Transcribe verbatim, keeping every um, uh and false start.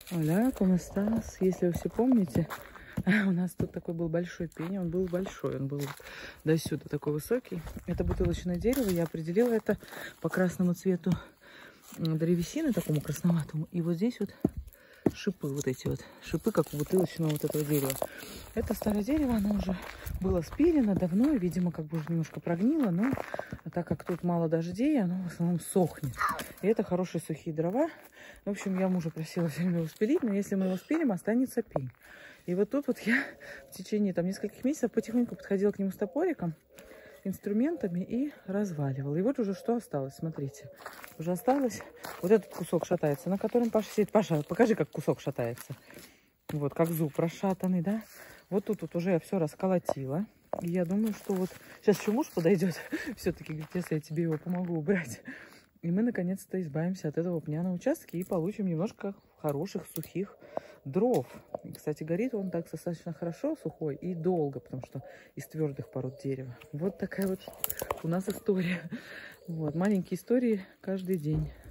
Оля, комастас. Если вы все помните, у нас тут такой был большой пень. Он был большой, он был до сюда такой высокий. Это бутылочное дерево. Я определила это по красному цвету древесины, такому красноватому. И вот здесь вот шипы, вот эти вот шипы, как у бутылочного вот этого дерева. Это старое дерево, оно уже было спилено давно, и, видимо, как бы уже немножко прогнило, но так как тут мало дождей, оно в основном сохнет. И это хорошие сухие дрова. В общем, я мужа просила все время его спилить, но если мы его спилим, останется пень. И вот тут вот я в течение там нескольких месяцев потихоньку подходила к нему с топориком, инструментами и разваливала. И вот уже что осталось, смотрите. Уже осталось вот этот кусок шатается, на котором Паша сидит. Паша, покажи, как кусок шатается. Вот, как зуб расшатанный, да. Вот тут вот уже я все расколотила. И я думаю, что вот сейчас еще муж подойдет. Все-таки говорит, если я тебе его помогу убрать. И мы наконец-то избавимся от этого пня на участке и получим немножко хороших сухих дров. И, кстати, горит он так достаточно хорошо, сухой и долго, потому что из твердых пород дерева. Вот такая вот у нас история. Вот, маленькие истории каждый день.